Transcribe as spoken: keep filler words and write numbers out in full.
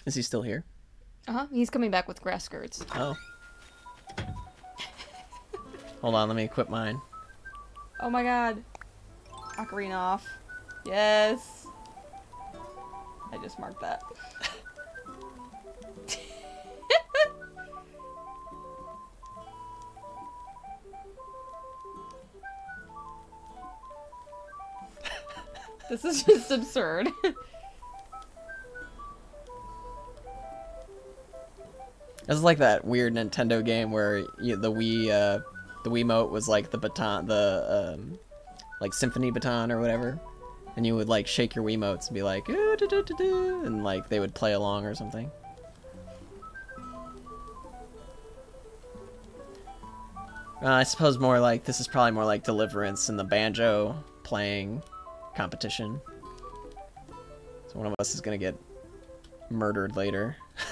Is he still here? Uh-huh. He's coming back with grass skirts. Oh. Hold on, let me equip mine. Oh my god. Ocarina off. Yes. I just marked that. This is just absurd. This is like that weird Nintendo game where you, the Wii, uh, the Wiimote was like the baton, the um, like symphony baton or whatever, and you would like shake your Wiimotes and be like, ooh, da, da, da, da, and like they would play along or something. Uh, I suppose more like this is probably more like Deliverance and the banjo playing competition. So one of us is gonna get murdered later.